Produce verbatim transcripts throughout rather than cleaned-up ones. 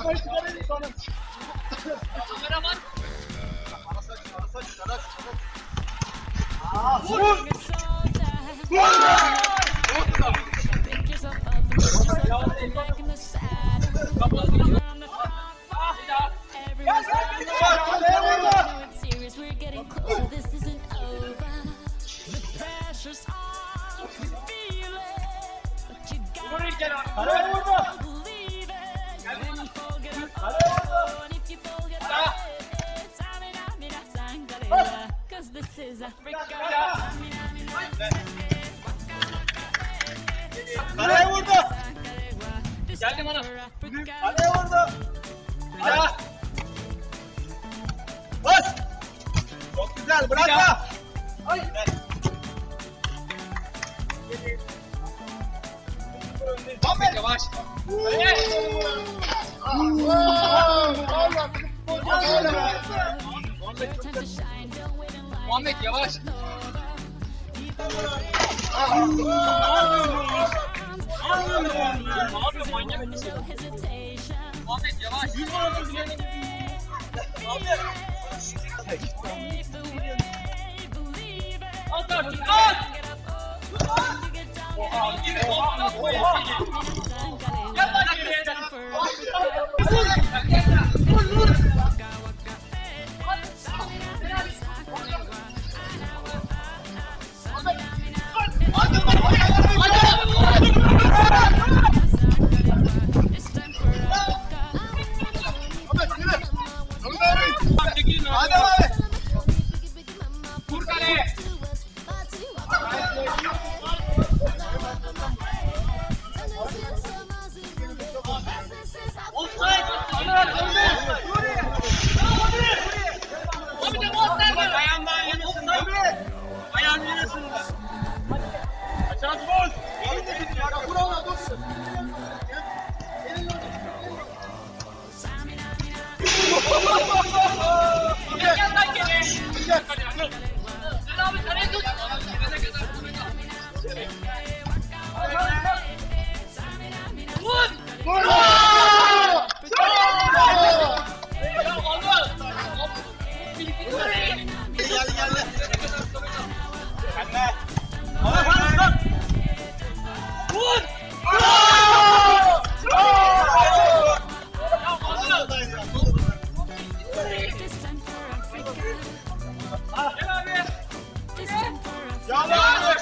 Kafayı çıkarayım sana. Kameraman. Arasa çık, arasa çık, arasa çık. Aaa, vur! Vur! Kaleye vurdu! Kaleye vurdu! Geldim ana. Kaleye vurdu! Aya! Bas! Çok güzel, bırakma! Ay! Ahmet yavaş. Muhammed yavaş. Abi manyak mısın? Muhammed yavaş. At artık at. Oha yine oha oha. Gel lan geri. Vur vur. Hadi abi. Vur kaleye. Offside. Abi de offside var. Ayağından yanısında. Ayağının yanısında. Aşağı boz. Vur ona dur. Gel lan geri. Sen abi kaleye tut. Vur. Vur! Ya Allah. Gel gel. Anne. Hadi hadi lan. Vur. Gel abi. Ya abi.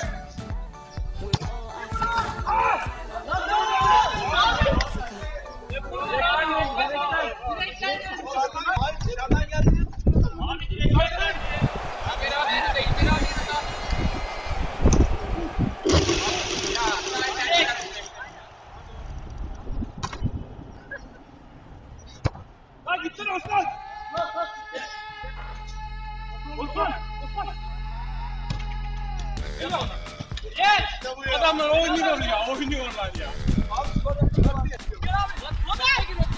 Lan gitsin Osman. Osman. Osman. Yes. Adamlar oynuyor ya, oynuyorlar ya. Gel abi. Lan nereye gidiyorsun?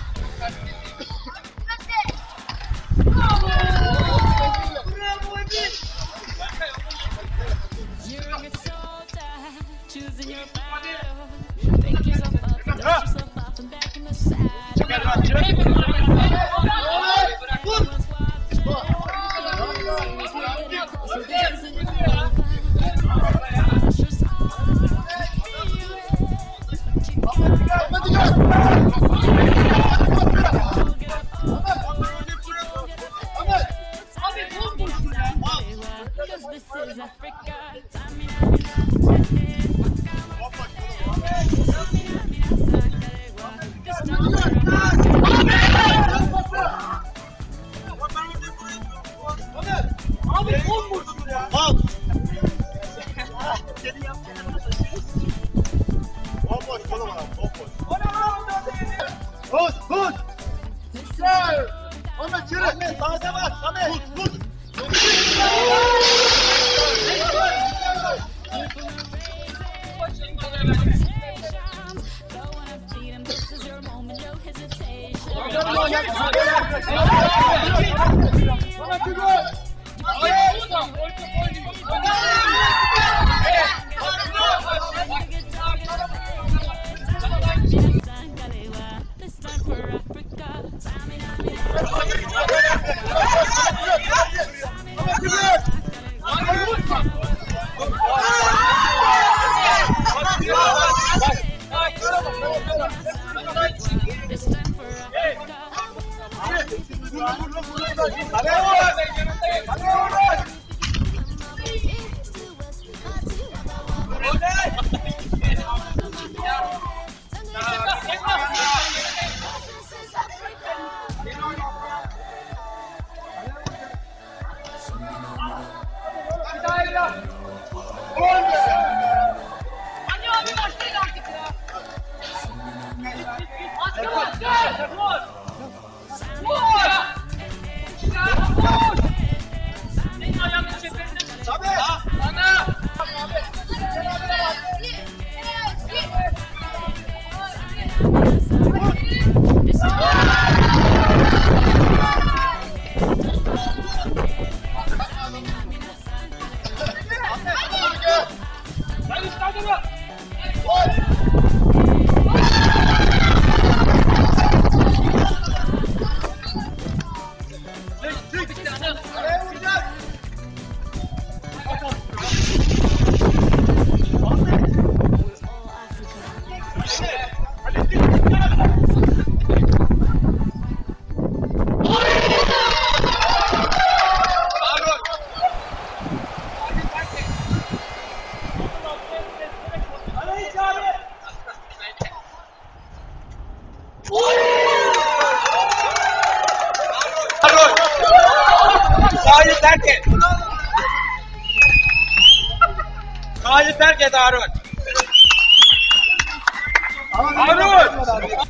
Choosing your battle, pick yourself up and dust yourself off and back in the saddle. Çıkar lan çıkar. Vur. This is Africa. Abi on vurdun ya. Al. Seni yapacağını şaşırıyorsun. Bomboş kolu var abi, bomboş. Tut, tut. Güzel. Ahmet çırı. Ahmet sağda bak. Ahmet. Tut, tut. This time for Africa. Kaleye vur. Kaleye vur. Sahayı terk et. Sahayı terk et Harun. Harun.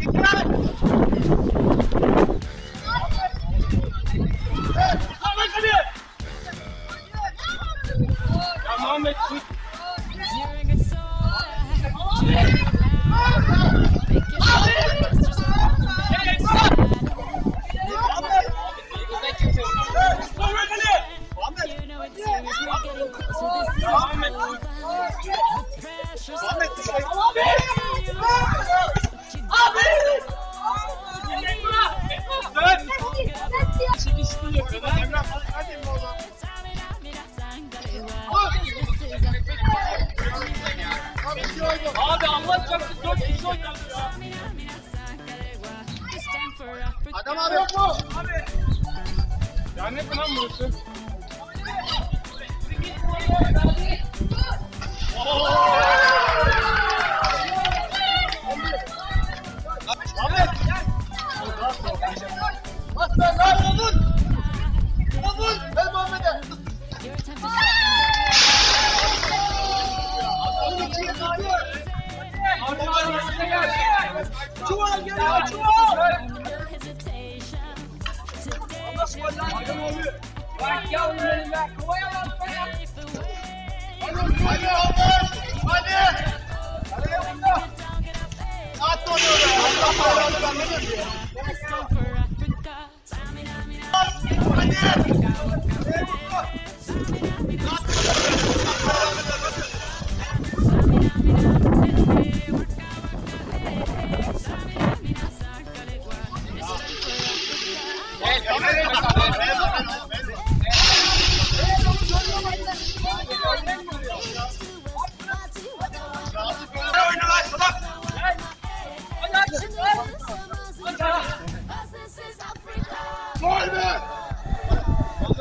Ya Muhammed tut. You're a good soul. Make you know it's serious. We're getting closer. This is Muhammed all. tut. The pressure's on. Çekişti yapıyor lan Emrah. Hadi mi oğlum? Abi Allah çarpsın dört kişi oynadı ya. Adam abi yok mu? Abi. Ya ne lan burası? Ahmet. Bas lan lan vur. Vur. Ver Muhammed'e. Çuval geliyor çuval. Bak yavrum benim be. Kovaya bak be. Hadi Ahmet. Hadi. Kaleye vurdu. At onu oraya. Allah Allah ben ne diyorum? Hadi. Gol be!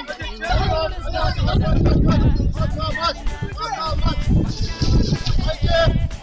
Hadi.